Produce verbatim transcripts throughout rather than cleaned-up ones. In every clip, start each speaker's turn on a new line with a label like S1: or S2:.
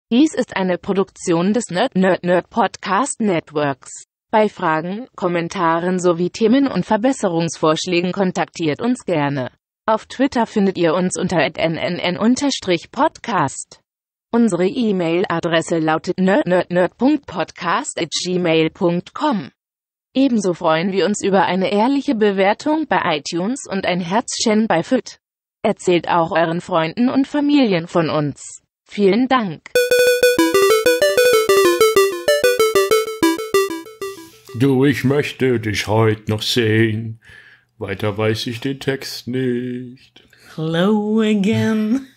S1: Dies ist eine Produktion des Nerd Nerd Nerd Podcast Networks. Bei Fragen, Kommentaren sowie Themen- und Verbesserungsvorschlägen kontaktiert uns gerne. Auf Twitter findet ihr uns unter at n n n podcast. Unsere E-Mail-Adresse lautet nerd nerd nerd punkt podcast at gmail punkt com. Ebenso freuen wir uns über eine ehrliche Bewertung bei iTunes und ein Herzchen bei F Y T. Erzählt auch euren Freunden und Familien von uns. Vielen Dank.
S2: Du, ich möchte dich heute noch sehen. Weiter weiß ich den Text nicht.
S3: Hello again.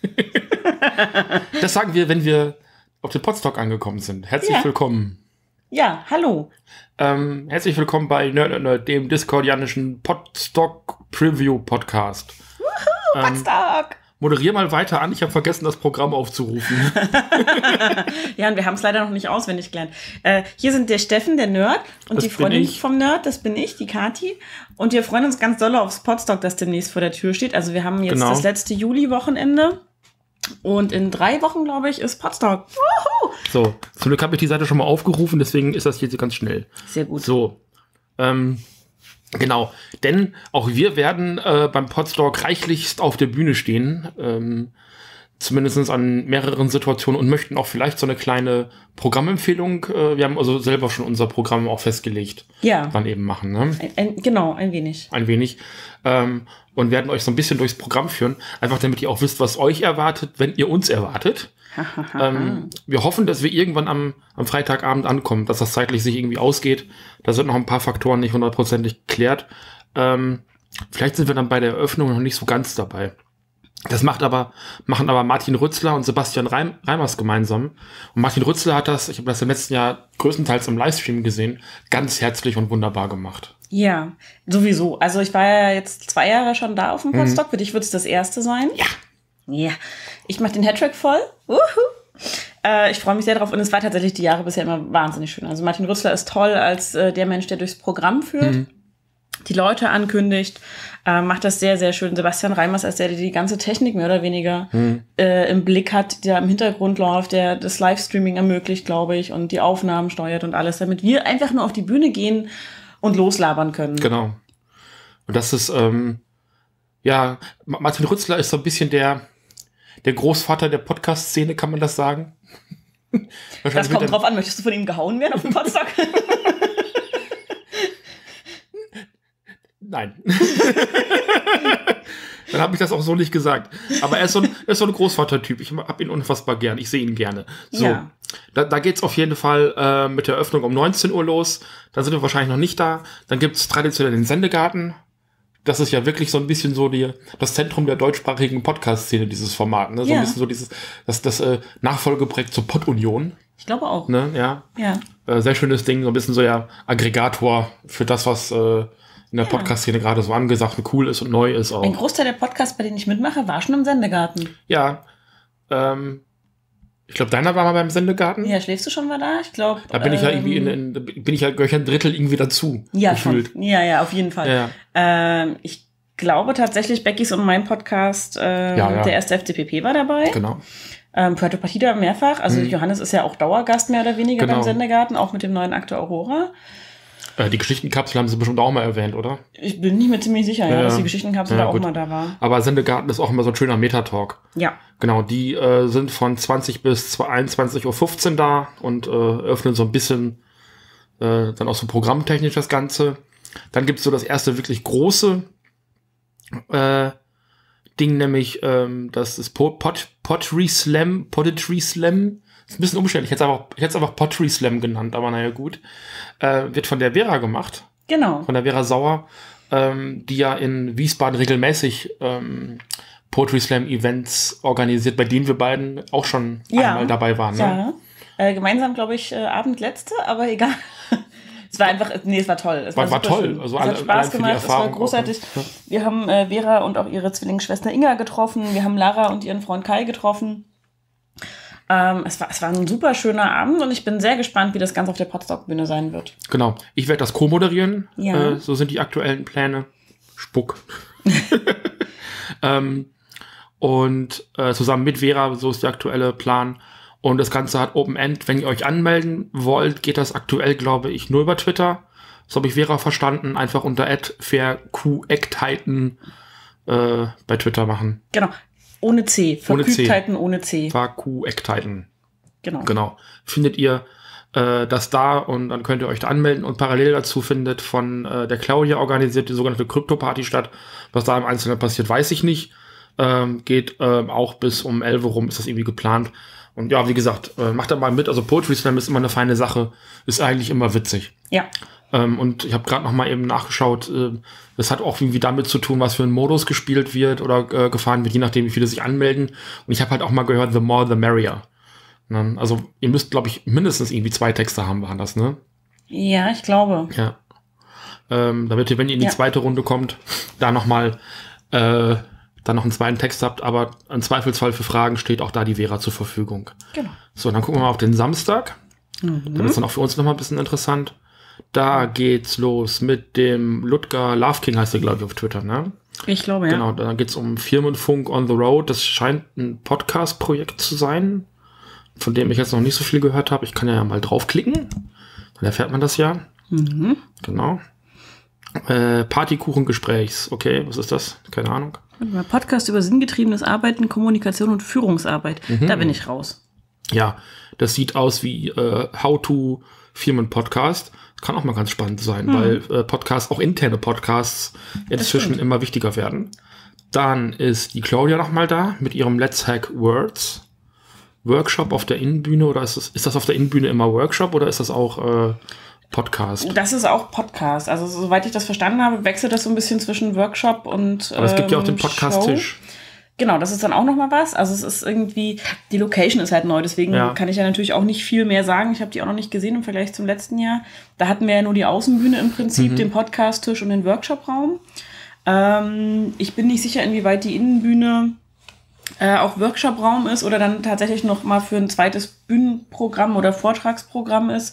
S2: Das sagen wir, wenn wir auf den Podstock angekommen sind. Herzlich
S3: Ja.
S2: willkommen.
S3: Ja, hallo.
S2: Ähm, herzlich willkommen bei Nerd Nerd Nerd, dem discordianischen Podstock Preview Podcast.
S3: Wuhu, Podstock.
S2: Moderier mal weiter an. Ich habe vergessen, das Programm aufzurufen.
S3: Ja, und wir haben es leider noch nicht auswendig gelernt. Äh, hier sind der Steffen, der Nerd, und
S2: Das
S3: die
S2: bin
S3: Freundin
S2: ich.
S3: vom Nerd, das bin ich, die Kati. Und wir freuen uns ganz doll aufs Podstock, das demnächst vor der Tür steht. Also wir haben jetzt
S2: Genau.
S3: das letzte Juli-Wochenende. Und in drei Wochen, glaube ich, ist Podstock. Wuhu.
S2: So, zum Glück habe ich die Seite schon mal aufgerufen, deswegen ist das jetzt ganz schnell.
S3: Sehr gut.
S2: So, ähm, genau. Denn auch wir werden äh, beim Podstock reichlichst auf der Bühne stehen, ähm, zumindest an mehreren Situationen, und möchten auch vielleicht so eine kleine Programmempfehlung, äh, wir haben also selber schon unser Programm auch festgelegt,
S3: Ja,
S2: dann eben machen, ne?
S3: ein, ein, genau, ein wenig.
S2: Ein wenig. Ähm, und werden euch so ein bisschen durchs Programm führen, einfach damit ihr auch wisst, was euch erwartet, wenn ihr uns erwartet. ähm, wir hoffen, dass wir irgendwann am, am Freitagabend ankommen, dass das zeitlich sich irgendwie ausgeht. Da sind noch ein paar Faktoren nicht hundertprozentig geklärt. Ähm, vielleicht sind wir dann bei der Eröffnung noch nicht so ganz dabei. Das macht aber, machen aber Martin Rützler und Sebastian Reim, Reimers gemeinsam. Und Martin Rützler hat das, ich habe das im letzten Jahr größtenteils im Livestream gesehen, ganz herzlich und wunderbar gemacht.
S3: Ja, sowieso. Also ich war ja jetzt zwei Jahre schon da auf dem Podstock. Für dich wird es das erste sein.
S2: Ja.
S3: Ja. Ich mache den Hattrick voll. Uhu. Äh, ich freue mich sehr drauf. Und es war tatsächlich die Jahre bisher immer wahnsinnig schön. Also Martin Rützler ist toll als äh, der Mensch, der durchs Programm führt,
S2: Mhm.
S3: die Leute ankündigt, äh, macht das sehr, sehr schön. Sebastian Reimers als der, der die ganze Technik mehr oder weniger
S2: Mhm.
S3: äh, im Blick hat, der im Hintergrund läuft, der das Livestreaming ermöglicht, glaube ich, und die Aufnahmen steuert und alles, damit wir einfach nur auf die Bühne gehen und loslabern können.
S2: Genau. Und das ist, ähm, ja, Ma- Martin Rützler ist so ein bisschen der, der Großvater der Podcast-Szene, kann man das sagen?
S3: Das
S2: Wahrscheinlich
S3: kommt
S2: wird er-
S3: drauf an, möchtest du von ihm gehauen werden auf dem Podstock?
S2: Nein. Dann habe ich das auch so nicht gesagt. Aber er ist so ein, er ist so ein Großvater-Typ. Ich habe ihn unfassbar gern. Ich sehe ihn gerne. So.
S3: Ja.
S2: Da, da geht's auf jeden Fall äh, mit der Öffnung um neunzehn Uhr los. Dann sind wir wahrscheinlich noch nicht da. Dann gibt's traditionell den Sendegarten. Das ist ja wirklich so ein bisschen so die, das Zentrum der deutschsprachigen Podcast-Szene, dieses Format. Ne? So
S3: Ja.
S2: ein bisschen so dieses, das, das äh, Nachfolgeprojekt zur Pod-Union.
S3: Ich glaube auch.
S2: Ne? Ja.
S3: Ja.
S2: Äh, sehr schönes Ding. So ein bisschen so ja Aggregator für das, was äh, in der
S3: Ja.
S2: Podcast-Szene gerade so angesagt und cool ist und neu ist auch.
S3: Ein Großteil der Podcasts, bei denen ich mitmache, war schon im Sendegarten.
S2: Ja, ähm, ich glaube, deiner war mal beim Sendegarten.
S3: Ja, schläfst du schon mal da? Ich glaube.
S2: Da bin ich ja irgendwie in, in bin ich ja gleich ein Drittel irgendwie dazu.
S3: Ja,
S2: gefühlt.
S3: schon. Ja, ja, auf jeden Fall.
S2: Ja.
S3: Ähm, ich glaube tatsächlich, Beckys und mein Podcast, ähm,
S2: Ja, ja.
S3: der erste F D P P war dabei.
S2: Genau.
S3: Ähm, Puerto Partida mehrfach. Also
S2: Mhm.
S3: Johannes ist ja auch Dauergast mehr oder weniger
S2: Genau.
S3: beim Sendegarten, auch mit dem neuen Akte Aurora.
S2: Äh, die Geschichtenkapsel haben sie bestimmt auch mal erwähnt, oder?
S3: Ich bin nicht mehr ziemlich sicher, ja,
S2: Ja,
S3: dass
S2: ja.
S3: die Geschichtenkapsel
S2: Ja,
S3: da auch
S2: gut.
S3: mal da war.
S2: Aber Sendegarten ist auch immer so ein schöner Metatalk.
S3: Ja.
S2: Genau, die äh, sind von zwanzig bis einundzwanzig Uhr fünfzehn da und äh, öffnen so ein bisschen äh, dann auch so programmtechnisch das Ganze. Dann gibt's so das erste wirklich große äh, Ding, nämlich ähm, das ist Po- Pot Pottery Slam, Poetry Slam. Ist ein bisschen umständlich. Ich hätte es einfach, ich hätte es einfach Pottery Slam genannt, aber naja, gut. Äh, wird von der Vera gemacht,
S3: Genau.
S2: von der Vera Sauer, ähm, die ja in Wiesbaden regelmäßig ähm, Poetry Slam Events organisiert, bei denen wir beiden auch schon
S3: Ja.
S2: einmal dabei waren. Ne?
S3: Ja. Äh, gemeinsam, glaube ich, äh, Abendletzte, aber egal. Es war einfach, nee, es war toll. Es
S2: War- war
S3: super
S2: toll.
S3: schön.
S2: Also
S3: es
S2: alle-
S3: hat
S2: allein
S3: Spaß
S2: für die
S3: gemacht, es war
S2: Erfahrung auch,
S3: großartig.
S2: ne?
S3: Wir haben äh, Vera und auch ihre Zwillingsschwester Inga getroffen. Wir haben Lara und ihren Freund Kai getroffen. Ähm, es, war, es war ein super schöner Abend und ich bin sehr gespannt, wie das Ganze auf der Podstock-Bühne sein wird.
S2: Genau. Ich werde das co-moderieren.
S3: Ja.
S2: Äh, so sind die aktuellen Pläne. Spuck. ähm, und äh, zusammen mit Vera, so ist der aktuelle Plan. Und das Ganze hat Open End. Wenn ihr euch anmelden wollt, geht das aktuell, glaube ich, nur über Twitter. Das habe ich Vera verstanden. Einfach unter at verqecktheiten äh, bei Twitter machen.
S3: Genau. Ohne C. Verqecktheiten ohne C.
S2: Verqecktheiten.
S3: Genau.
S2: Genau. Findet ihr äh, das da und dann könnt ihr euch da anmelden. Und parallel dazu findet von äh, der Claudia organisiert die sogenannte Krypto-Party statt. Was da im Einzelnen passiert, weiß ich nicht. Ähm, geht ähm, auch bis um elf Uhr rum, ist das irgendwie geplant. Und ja, wie gesagt, äh, macht da mal mit. Also Poetry Slam ist immer eine feine Sache. Ist eigentlich immer witzig.
S3: Ja.
S2: Ähm, und ich habe gerade noch mal eben nachgeschaut. Äh, das hat auch irgendwie damit zu tun, was für ein Modus gespielt wird oder äh, gefahren wird, je nachdem, wie viele sich anmelden. Und ich habe halt auch mal gehört, the more, the merrier. Ne? Also ihr müsst, glaube ich, mindestens irgendwie zwei Texte haben, waren das, ne?
S3: Ja, ich glaube.
S2: Ja. Ähm, damit ihr, wenn ihr in die
S3: Ja.
S2: zweite Runde kommt, da noch mal äh, dann noch einen zweiten Text habt, aber im Zweifelsfall für Fragen steht auch da die Vera zur Verfügung.
S3: Genau.
S2: So, dann gucken wir mal auf den Samstag.
S3: Mhm.
S2: Dann ist dann auch für uns noch mal ein bisschen interessant. Da geht's los mit dem Ludger Love King, heißt der, glaube ich, auf Twitter, ne?
S3: Ich glaube, ja.
S2: Genau, dann geht's um Firmenfunk on the Road. Das scheint ein Podcast-Projekt zu sein, von dem ich jetzt noch nicht so viel gehört habe. Ich kann ja mal draufklicken, dann erfährt man das ja.
S3: Mhm.
S2: Genau. Äh, Partykuchengesprächs, okay, was ist das? Keine Ahnung.
S3: Podcast über sinngetriebenes Arbeiten, Kommunikation und Führungsarbeit.
S2: Mhm.
S3: Da bin ich raus.
S2: Ja, das sieht aus wie äh, How-to-Firmen-Podcast. Kann auch mal ganz spannend sein,
S3: Mhm.
S2: weil äh, Podcasts, auch interne Podcasts, inzwischen
S3: stimmt.
S2: immer wichtiger werden. Dann ist die Claudia noch mal da mit ihrem Let's Hack Words Workshop auf der Innenbühne. Oder ist das, ist das auf der Innenbühne immer Workshop oder ist das auch äh, Podcast?
S3: Das ist auch Podcast. Also soweit ich das verstanden habe, wechselt das so ein bisschen zwischen Workshop und
S2: Aber es gibt ja auch den
S3: ähm,
S2: Podcast-Tisch.
S3: Show. Genau, das ist dann auch noch mal was. Also es ist irgendwie, die Location ist halt neu, deswegen
S2: Ja.
S3: kann ich ja natürlich auch nicht viel mehr sagen. Ich habe die auch noch nicht gesehen im Vergleich zum letzten Jahr. Da hatten wir ja nur die Außenbühne im Prinzip,
S2: Mhm.
S3: den Podcast-Tisch und den Workshop-Raum. Ähm, ich bin nicht sicher, inwieweit die Innenbühne äh, auch Workshop-Raum ist oder dann tatsächlich noch mal für ein zweites Bühnenprogramm oder Vortragsprogramm ist.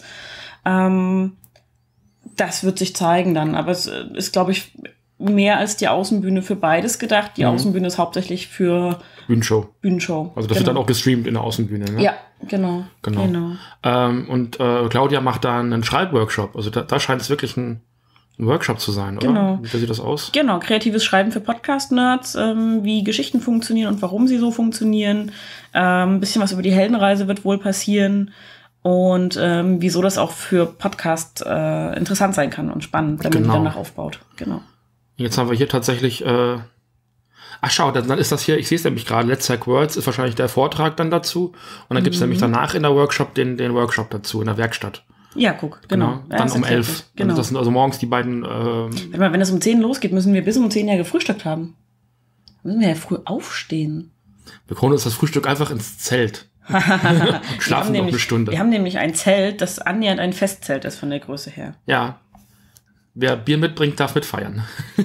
S3: Ähm, das wird sich zeigen dann. Aber es ist, glaube ich, mehr als die Außenbühne für beides gedacht. Die
S2: Mhm.
S3: Außenbühne ist hauptsächlich für
S2: Bühnenshow.
S3: Bühnenshow.
S2: Also das wird dann auch gestreamt in der Außenbühne, ne?
S3: Ja, genau.
S2: Genau.
S3: genau.
S2: Ähm, und äh, Claudia macht da einen Schreibworkshop. Also da, da scheint es wirklich ein, ein Workshop zu sein, oder?
S3: Genau.
S2: Wie sieht das aus?
S3: Genau, kreatives Schreiben für Podcast-Nerds, ähm, wie Geschichten funktionieren und warum sie so funktionieren. Ähm, ein bisschen was über die Heldenreise wird wohl passieren. Und ähm, wieso das auch für Podcast äh, interessant sein kann und spannend, wenn man
S2: Genau.
S3: die danach aufbaut. Genau.
S2: Jetzt haben wir hier tatsächlich, äh, ach schau, dann, dann ist das hier, ich sehe es nämlich gerade, Let's Hack Words ist wahrscheinlich der Vortrag dann dazu. Und dann gibt es nämlich danach in der Workshop den, den Workshop dazu, in der Werkstatt.
S3: Ja, guck, genau. Ja,
S2: Dann
S3: das
S2: um
S3: erklärt
S2: elf.
S3: das. Genau.
S2: Das sind also morgens die beiden, ähm,
S3: Wenn, man, wenn es um zehn losgeht, müssen wir bis um zehn ja gefrühstückt haben. Dann müssen wir ja früh aufstehen.
S2: wir holen uns das Frühstück einfach ins Zelt. und
S3: Wir haben
S2: schlafen noch
S3: nämlich,
S2: eine Stunde.
S3: Wir haben nämlich ein Zelt, das annähernd ein Festzelt ist von der Größe her.
S2: Ja. Wer Bier mitbringt, darf mitfeiern.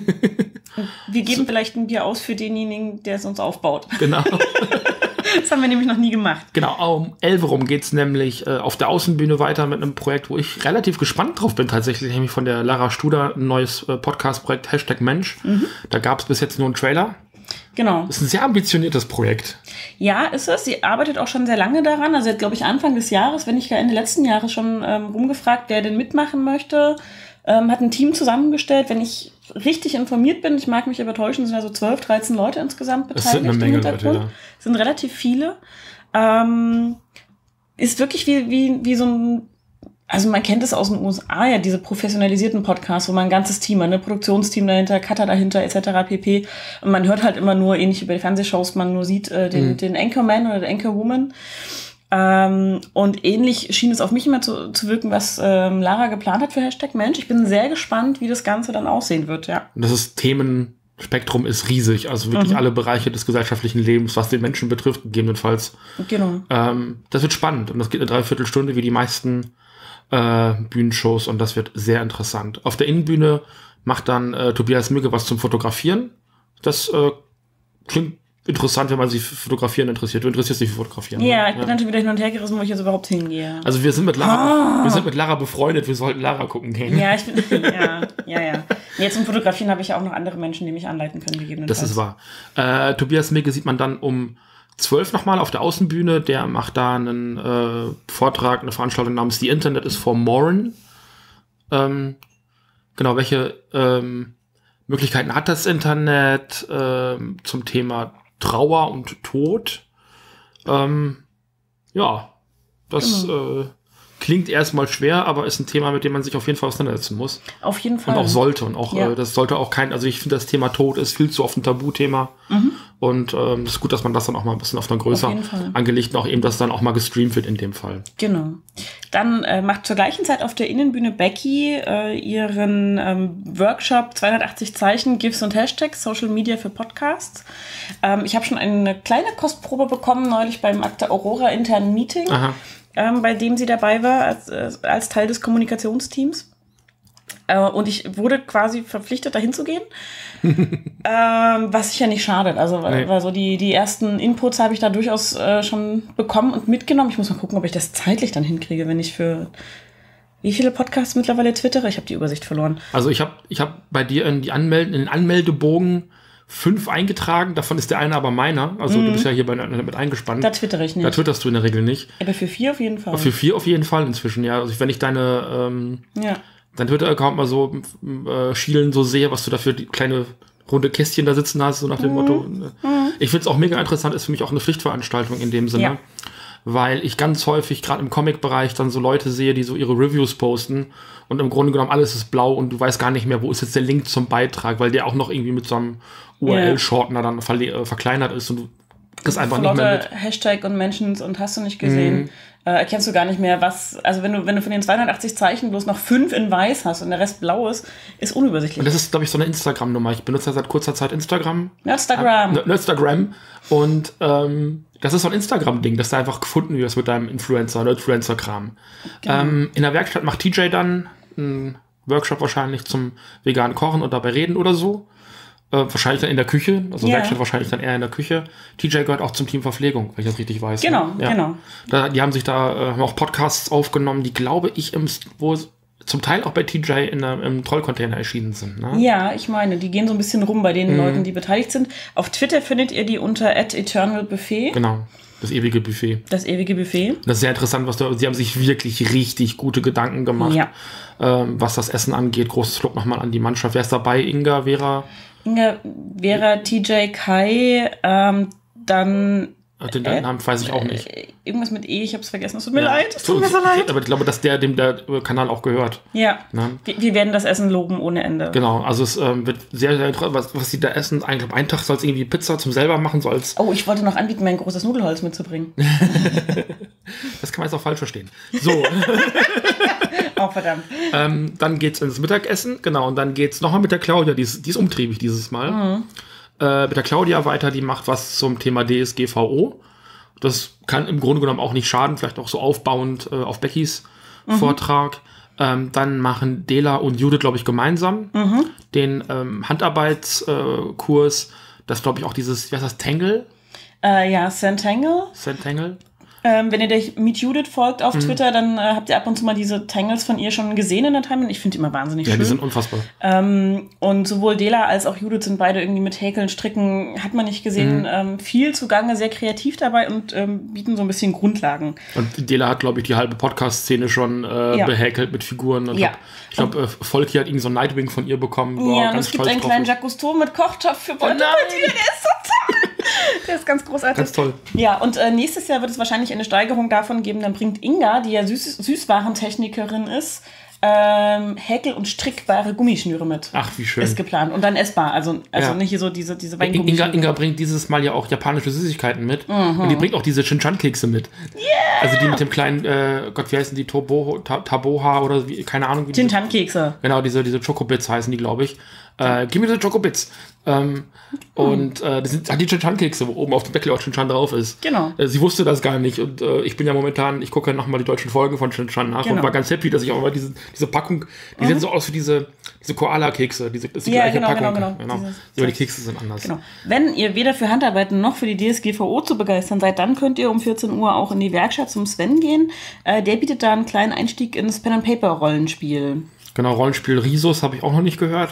S3: Wir geben vielleicht ein Bier aus für denjenigen, der es uns aufbaut.
S2: Genau.
S3: Das haben wir nämlich noch nie gemacht.
S2: Genau, um elf rum geht's nämlich äh, auf der Außenbühne weiter mit einem Projekt, wo ich relativ gespannt drauf bin tatsächlich, nämlich von der Lara Studer, ein neues äh, Podcast-Projekt, Hashtag Mensch.
S3: Mhm.
S2: Da gab's bis jetzt nur einen Trailer.
S3: Genau.
S2: Das ist ein sehr ambitioniertes Projekt.
S3: Ja, ist es. Sie arbeitet auch schon sehr lange daran. Also sie hat, glaube ich, Anfang des Jahres, wenn nicht gar Ende letzten Jahres schon ähm, rumgefragt, wer denn mitmachen möchte. Ähm, hat ein Team zusammengestellt. Wenn ich richtig informiert bin, ich mag mich aber täuschen, sind also zwölf, dreizehn Leute insgesamt beteiligt.
S2: Das sind eine Menge
S3: im Hintergrund.
S2: Leute, ja.
S3: Sind relativ viele. Ähm, ist wirklich wie, wie, wie so ein, also man kennt es aus den U S A, ja, diese professionalisierten Podcasts, wo man ein ganzes Team hat, ein Produktionsteam dahinter, Cutter dahinter, et cetera pp. Und man hört halt immer nur, ähnlich wie bei den Fernsehshows, man nur sieht äh, den,
S2: Mhm.
S3: den Anchorman oder den Anchorwoman. Ähm, und ähnlich schien es auf mich immer zu, zu wirken, was ähm, Lara geplant hat für Hashtag Mensch. Ich bin sehr gespannt, wie das Ganze dann aussehen wird, ja.
S2: Und das ist Themenspektrum ist riesig, also wirklich
S3: Mhm.
S2: alle Bereiche des gesellschaftlichen Lebens, was den Menschen betrifft, gegebenenfalls.
S3: Genau.
S2: Ähm, das wird spannend und das geht eine Dreiviertelstunde wie die meisten äh, Bühnenshows und das wird sehr interessant. Auf der Innenbühne macht dann äh, Tobias Mügge was zum Fotografieren. Das äh, klingt interessant, wenn man sich für Fotografieren interessiert. Du interessierst dich für Fotografieren.
S3: Ja,
S2: ne?
S3: ich bin dann schon wieder hin und her gerissen, wo ich jetzt überhaupt hingehe.
S2: Also wir sind mit Lara,
S3: Ah.
S2: wir sind mit Lara befreundet, wir sollten Lara gucken gehen.
S3: Ja, ich bin, ja, ja, ja. Jetzt zum Fotografieren habe ich ja auch noch andere Menschen, die mich anleiten können, gegebenenfalls.
S2: Das ist wahr. Äh, Tobias Mügge sieht man dann um zwölf nochmal auf der Außenbühne. Der macht da einen äh, Vortrag, eine Veranstaltung namens The Internet is for Moron. Ähm, genau, welche ähm, Möglichkeiten hat das Internet ähm, zum Thema Trauer und Tod? Ähm, ja, das genau. äh, klingt erstmal schwer, aber ist ein Thema, mit dem man sich auf jeden Fall auseinandersetzen muss.
S3: Auf jeden Fall.
S2: Und auch sollte. Und auch, ja. äh, das sollte auch kein, also ich finde, das Thema Tod ist viel zu oft ein Tabuthema. Mhm. Und ähm, es ist gut, dass man das dann auch mal ein bisschen auf einer größer angelegten, auch eben, dass dann auch mal gestreamt wird in dem Fall.
S3: Genau. Dann äh, macht zur gleichen Zeit auf der Innenbühne Becky äh, ihren ähm, Workshop zweihundertachtzig Zeichen, GIFs und Hashtags, Social Media für Podcasts. Ähm, ich habe schon eine kleine Kostprobe bekommen, neulich beim Akte Aurora internen Meeting. Aha. Ähm, bei dem sie dabei war, als, äh, als Teil des Kommunikationsteams. Äh, und ich wurde quasi verpflichtet, dahin zu gehen. ähm, was sicher nicht schadet. Also, nee. weil so die, die ersten Inputs habe ich da durchaus äh, schon bekommen und mitgenommen. Ich muss mal gucken, ob ich das zeitlich dann hinkriege, wenn ich für... Wie viele Podcasts mittlerweile twittere? Ich habe die Übersicht verloren.
S2: Also ich habe ich hab bei dir in, die Anmeld- in den Anmeldebogen fünf eingetragen, davon ist der eine aber meiner. Also mhm. du bist ja hier bei, mit eingespannt.
S3: Da twittere ich nicht.
S2: Da twitterst du in der Regel nicht.
S3: Aber für vier auf jeden Fall.
S2: Aber für vier auf jeden Fall inzwischen, ja. Also wenn ich deine ähm, ja. dein Twitter-Account mal so äh, schielen so sehe, was du da für die kleine runde Kästchen da sitzen hast, so nach dem mhm. Motto. Mhm. Ich finde es auch mega interessant, ist für mich auch eine Pflichtveranstaltung in dem Sinne. Ja. Weil ich ganz häufig, gerade im Comic-Bereich, dann so Leute sehe, die so ihre Reviews posten und im Grunde genommen alles ist blau und du weißt gar nicht mehr, wo ist jetzt der Link zum Beitrag, weil der auch noch irgendwie mit so einem U R L-Shortener dann verle- äh, verkleinert ist und du kriegst einfach nicht mehr mit.
S3: Hashtag und Mentions und hast du nicht gesehen, mm. äh, erkennst du gar nicht mehr, was, also wenn du, wenn du von den zweihundertachtzig Zeichen bloß noch fünf in weiß hast und der Rest blau ist, ist unübersichtlich.
S2: Und das ist, glaube ich, so eine Instagram-Nummer. Ich benutze ja seit kurzer Zeit Instagram.
S3: Instagram.
S2: Äh, Instagram. Und ähm, das ist so ein Instagram-Ding, dass da einfach gefunden wird mit deinem Influencer oder Influencer-Kram. Genau. Ähm, in der Werkstatt macht T J dann einen Workshop wahrscheinlich zum veganen Kochen und dabei reden oder so. Äh, wahrscheinlich dann in der Küche, also yeah. Werkstatt wahrscheinlich dann eher in der Küche. T J gehört auch zum Team Verpflegung, wenn ich das richtig weiß.
S3: Genau,
S2: ne? ja.
S3: genau.
S2: Da, die haben sich da äh, haben auch Podcasts aufgenommen, die, glaube ich, im, wo zum Teil auch bei T J in der, im Trollcontainer erschienen sind. Ne?
S3: Ja, ich meine, die gehen so ein bisschen rum bei den mhm. Leuten, die beteiligt sind. Auf Twitter findet ihr die unter at eternal buffet.
S2: Genau. Das ewige Buffet.
S3: Das ewige Buffet.
S2: Das ist sehr interessant, was du, sie haben sich wirklich richtig gute Gedanken gemacht,
S3: ja.
S2: ähm, was das Essen angeht. Großes Lob nochmal an die Mannschaft. Wer ist dabei? Inga, Vera?
S3: Inga, Vera, T J, Kai, ähm, dann...
S2: Den äh, Namen weiß ich auch nicht.
S3: Irgendwas mit E, ich habe es vergessen. Es tut mir
S2: ja.
S3: leid. Es tut mir so leid.
S2: Aber ich glaube, dass der dem der Kanal auch gehört.
S3: Ja. Ne? Wir, wir werden das Essen loben ohne Ende.
S2: Genau. Also es ähm, wird sehr, sehr interessant, was, was sie da essen. Eigentlich einen Tag soll es irgendwie Pizza zum selber machen. So als
S3: oh, ich wollte noch anbieten, mein großes Nudelholz mitzubringen.
S2: Das kann man jetzt auch falsch verstehen. So.
S3: Oh, verdammt.
S2: ähm, dann geht's ins Mittagessen. Genau. Und dann geht's nochmal mit der Claudia. Die ist, die ist umtriebig dieses Mal. Mhm. Äh, mit der Claudia weiter. Die macht was zum Thema D S G V O. Das kann im Grunde genommen auch nicht schaden, vielleicht auch so aufbauend äh, auf Beckys mhm. Vortrag. Ähm, dann machen Dela und Judith, glaube ich, gemeinsam mhm. den ähm, Handarbeitskurs. Äh, das glaube ich auch dieses, wie heißt das, Tangle?
S3: Äh, ja, Zentangle.
S2: Zentangle.
S3: Ähm, wenn ihr der Meet Judith folgt auf mhm. Twitter, dann äh, habt ihr ab und zu mal diese Tangles von ihr schon gesehen in der Timeline. Ich finde die immer wahnsinnig
S2: ja,
S3: schön.
S2: Ja, die sind unfassbar.
S3: Ähm, und sowohl Dela als auch Judith sind beide irgendwie mit Häkeln, Stricken, hat man nicht gesehen, mhm. ähm, viel zugange, sehr kreativ dabei und ähm, bieten so ein bisschen Grundlagen.
S2: Und Dela hat, glaube ich, die halbe Podcast-Szene schon äh, ja. behäkelt mit Figuren. Und
S3: ja.
S2: Ich glaube, glaub, äh, Volki hat irgend so ein Nightwing von ihr bekommen. Boah,
S3: ja,
S2: ganz
S3: und es gibt einen kleinen Jacques Cousteau mit Kochtopf für Beutelpartier. Oh, der ist so toll. Der ist ganz großartig.
S2: Ganz toll.
S3: Ja, und äh, nächstes Jahr wird es wahrscheinlich eine Steigerung davon geben. Dann bringt Inga, die ja Süß- Süßwarentechnikerin ist, ähm, häkel- und strickbare Gummischnüre mit.
S2: Ach, wie schön.
S3: Ist geplant. Und dann essbar. Also, also
S2: ja.
S3: nicht hier so diese, diese
S2: Inga, Inga bringt dieses Mal ja auch japanische Süßigkeiten mit. Mhm. Und die bringt auch diese Shin-Chan-Kekse mit.
S3: Yeah!
S2: Also die mit dem kleinen, äh, Gott, wie heißen die? Tobo, ta, Taboha oder wie, keine Ahnung. Wie
S3: Shin-Chan-Kekse.
S2: Genau, diese, diese Chocobits heißen die, glaube ich. Äh, gib mir diese Chocobits. Ähm, mhm. Und äh, das sind halt die Shin-Chan-Kekse, wo oben auf dem Deckel auch Shin-Chan drauf ist.
S3: Genau.
S2: Äh, sie wusste das gar nicht. Und äh, ich bin ja momentan, ich gucke ja nochmal die deutschen Folgen von Shin-Chan nach genau. und war ganz happy, dass ich auch mal diese, diese Packung, die mhm. sehen so aus wie diese, diese Koala-Kekse. Diese, das ist die
S3: ja,
S2: gleiche
S3: genau,
S2: Packung.
S3: Genau, genau.
S2: genau. Aber die Kekse sind anders.
S3: Genau. Wenn ihr weder für Handarbeiten noch für die D S G V O zu begeistern seid, dann könnt ihr um vierzehn Uhr auch in die Werkstatt zum Sven gehen. Äh, der bietet da einen kleinen Einstieg ins Pen-and-Paper-Rollenspiel.
S2: Genau, Rollenspiel Risos habe ich auch noch nicht gehört.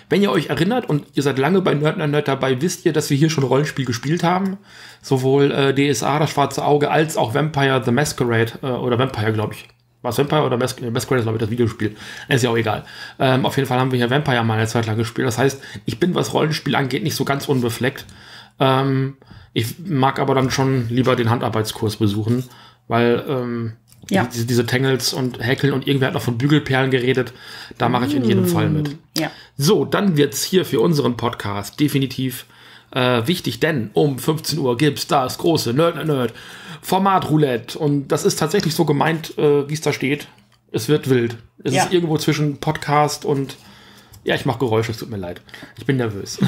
S2: wenn ihr euch erinnert und ihr seid lange bei Nerd Nerd Nerd dabei, wisst ihr, dass wir hier schon Rollenspiel gespielt haben. Sowohl äh, D S A, das Schwarze Auge, als auch Vampire the Masquerade, äh, oder Vampire, glaube ich. War es Vampire oder Mas- Masquerade, glaube ich, das Videospiel. Ist ja auch egal. Ähm, auf jeden Fall haben wir hier Vampire mal eine Zeit lang gespielt. Das heißt, ich bin, was Rollenspiel angeht, nicht so ganz unbefleckt. Ähm, ich mag aber dann schon lieber den Handarbeitskurs besuchen, weil ähm,
S3: ja.
S2: diese, diese Tangles und Häkeln und irgendwer hat noch von Bügelperlen geredet. Da mache ich in jedem Fall mit.
S3: Ja.
S2: So, dann wird's hier für unseren Podcast definitiv äh, wichtig, denn um fünfzehn Uhr gibt's das große Nerd Nerd Nerd Format Roulette. Und das ist tatsächlich so gemeint, äh, wie es da steht. Es wird wild. Es
S3: ja.
S2: ist irgendwo zwischen Podcast und ja, ich mache Geräusche, es tut mir leid. Ich bin nervös.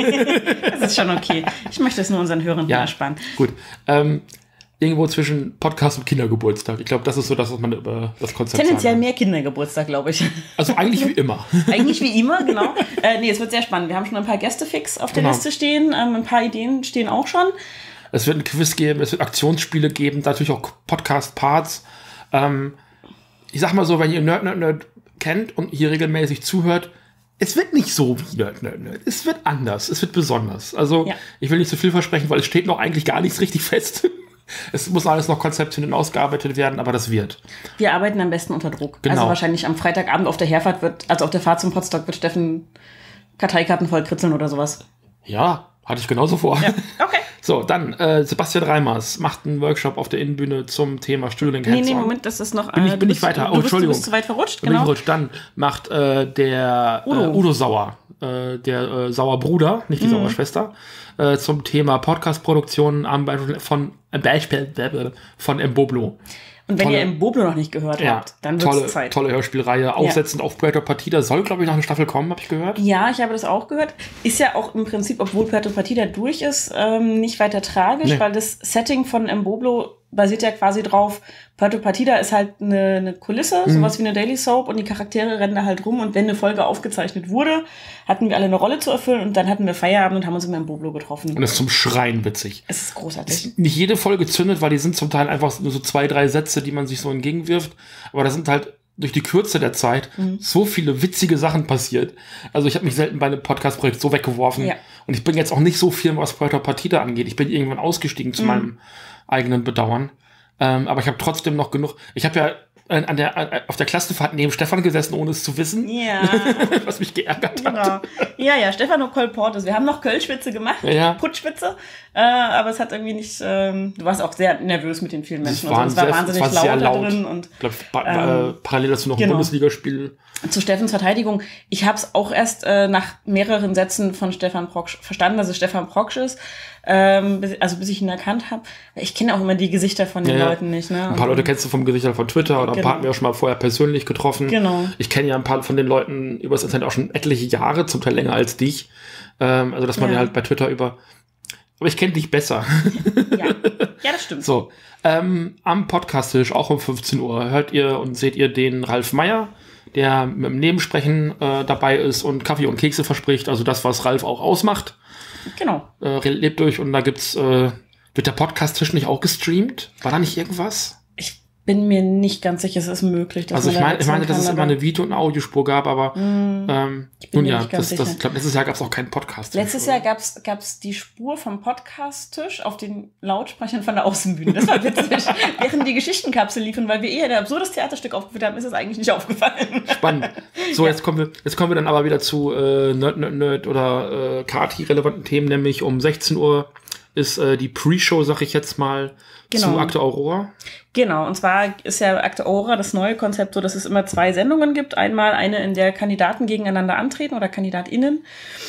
S3: Das ist schon okay. Ich möchte es nur unseren Hörern
S2: ja,
S3: ersparen.
S2: Gut. Ähm, irgendwo zwischen Podcast und Kindergeburtstag. Ich glaube, das ist so das, was man über das Konzept
S3: Tendenziell
S2: sagen.
S3: mehr Kindergeburtstag, glaube ich.
S2: Also eigentlich wie immer.
S3: Eigentlich wie immer, genau. Äh, nee, es wird sehr spannend. Wir haben schon ein paar Gäste fix auf der
S2: genau.
S3: Liste stehen. Ähm, ein paar Ideen stehen auch schon.
S2: Es wird ein Quiz geben, es wird Aktionsspiele geben, natürlich auch Podcast-Parts. Ähm, ich sag mal so, wenn ihr Nerd Nerd Nerd kennt und hier regelmäßig zuhört, es wird nicht so wie Nerd Nerd Nerd. Es wird anders, es wird besonders. Also ja. ich will nicht zu viel versprechen, weil es steht noch eigentlich gar nichts richtig fest. Es muss alles noch konzeptionell ausgearbeitet werden, aber das wird.
S3: Wir arbeiten am besten unter Druck.
S2: Genau.
S3: Also wahrscheinlich am Freitagabend auf der Herfahrt wird, also auf der Fahrt zum Potsdok wird Steffen Karteikarten voll kritzeln oder sowas.
S2: Ja, hatte ich genauso vor.
S3: Ja. Okay.
S2: So, dann äh, Sebastian Reimers macht einen Workshop auf der Innenbühne zum Thema Stühling
S3: Nee, nee, Moment, das ist noch...
S2: Bin ich,
S3: äh,
S2: bin
S3: bist,
S2: ich weiter?
S3: Du
S2: Oh,
S3: bist,
S2: Entschuldigung.
S3: Du bist zu weit verrutscht,
S2: genau. Bin ich verrutscht. Dann macht äh, der Udo, äh, Udo Sauer, äh, der äh, Sauerbruder, nicht die mhm. Sauerschwester, äh, zum Thema Podcast-Produktion am Beispiel von, äh, Beispiel von Mboblo.
S3: Und wenn
S2: tolle,
S3: ihr Mboblo noch nicht gehört
S2: ja,
S3: habt, dann wird es Zeit.
S2: Tolle Hörspielreihe, aufsetzend ja. auf Puerto Partida. Soll, glaube ich, noch eine Staffel kommen, habe ich gehört.
S3: Ja, ich habe das auch gehört. Ist ja auch im Prinzip, obwohl Puerto Partida durch ist, ähm, nicht weiter tragisch, nee. weil das Setting von Mboblo basiert ja quasi drauf, Puerto Partida ist halt eine, eine Kulisse, mhm. sowas wie eine Daily Soap und die Charaktere rennen da halt rum und wenn eine Folge aufgezeichnet wurde, hatten wir alle eine Rolle zu erfüllen und dann hatten wir Feierabend und haben uns in Mboblo getroffen.
S2: Und das ist zum Schreien witzig.
S3: Es ist großartig.
S2: Es, nicht jede Folge zündet, weil die sind zum Teil einfach nur so zwei, drei Sätze, die man sich so entgegenwirft, aber da sind halt durch die Kürze der Zeit mhm. so viele witzige Sachen passiert. Also ich habe mich selten bei einem Podcast-Projekt so weggeworfen ja. und ich bin jetzt auch nicht so viel, was Puerto Partida angeht. Ich bin irgendwann ausgestiegen zu mhm. meinem eigenen Bedauern. Ähm, aber ich habe trotzdem noch genug. Ich habe ja an der, an, auf der Klassenfahrt neben Stefan gesessen, ohne es zu wissen.
S3: Ja.
S2: Was mich geärgert
S3: genau.
S2: hat.
S3: Ja, ja, Stefano Kolportes. Wir haben noch Kölschwitze gemacht.
S2: Ja.
S3: Putschwitze. Äh, aber es hat irgendwie nicht, ähm, du warst auch sehr nervös mit den vielen Menschen.
S2: Es war,
S3: also, es war
S2: sehr,
S3: wahnsinnig
S2: es war
S3: laut,
S2: laut
S3: da drin. Und,
S2: ich glaube, ähm, äh, parallel dazu noch
S3: genau.
S2: ein Bundesligaspiel.
S3: Zu Stefans Verteidigung. Ich habe es auch erst äh, nach mehreren Sätzen von Stefan Proksch verstanden, dass es Stefan Proksch ist. Ähm, bis, also bis ich ihn erkannt habe. Ich kenne auch immer die Gesichter von den
S2: ja,
S3: Leuten nicht. Ne?
S2: Ein paar
S3: und,
S2: Leute kennst du vom Gesicht von Twitter oder
S3: genau.
S2: ein paar hatten wir auch schon mal vorher persönlich getroffen.
S3: Genau.
S2: Ich kenne ja ein paar von den Leuten übers Internet auch schon etliche Jahre, zum Teil länger als dich. Ähm, also dass man ja. ja halt bei Twitter über... Aber ich kenne dich besser.
S3: Ja. Ja, das stimmt.
S2: So, ähm, am Podcast-Tisch, auch um fünfzehn Uhr, hört ihr und seht ihr den Ralf Meyer, der mit dem Nebensprechen äh, dabei ist und Kaffee und Kekse verspricht. Also das, was Ralf auch ausmacht.
S3: Genau.
S2: Äh, lebt durch und da gibt's, äh, wird der Podcast-Tisch nicht auch gestreamt? War da nicht irgendwas?
S3: Ich bin mir nicht ganz sicher, es ist möglich. Dass
S2: also ich meine, ich meine, dass es immer eine Video- und Audiospur gab, aber
S3: mm,
S2: ähm, nun ja, das, das, ich glaube, letztes Jahr gab es auch keinen Podcast.
S3: Letztes Jahr gab es die Spur vom Podcast-Tisch auf den Lautsprechern von der Außenbühne. Das war witzig. Während die Geschichtenkapsel liefen, weil wir eher ein absurdes Theaterstück aufgeführt haben, ist es eigentlich nicht aufgefallen.
S2: Spannend. So, ja. jetzt kommen wir, jetzt kommen wir dann aber wieder zu äh, Nerd, Nerd, Nerd oder äh, Kati-relevanten Themen, nämlich um sechzehn Uhr ist äh, die Pre-Show, sag ich jetzt mal, genau. zu Akte Aurora.
S3: Genau, und zwar ist ja Akte Aurora das neue Konzept so, dass es immer zwei Sendungen gibt. Einmal eine, in der Kandidaten gegeneinander antreten oder KandidatInnen.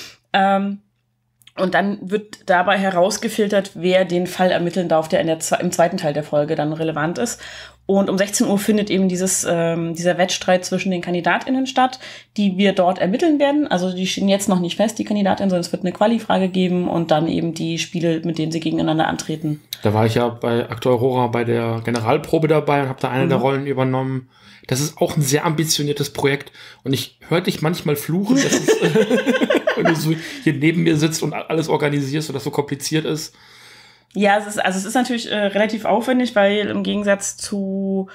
S3: Ähm, und dann wird dabei herausgefiltert, wer den Fall ermitteln darf, der in der, im zweiten Teil der Folge dann relevant ist. Und um sechzehn Uhr findet eben dieses, ähm, dieser Wettstreit zwischen den KandidatInnen statt, die wir dort ermitteln werden. Also die stehen jetzt noch nicht fest, die KandidatInnen, sondern es wird eine Quali-Frage geben und dann eben die Spiele, mit denen sie gegeneinander antreten.
S2: Da war ich ja bei Akte Aurora bei der Generalprobe dabei und habe da eine mhm. der Rollen übernommen. Das ist auch ein sehr ambitioniertes Projekt und ich höre dich manchmal fluchen, dass es, wenn du so hier neben mir sitzt und alles organisierst und das so kompliziert ist.
S3: Ja, es ist, also es ist natürlich äh, relativ aufwendig, weil im Gegensatz zu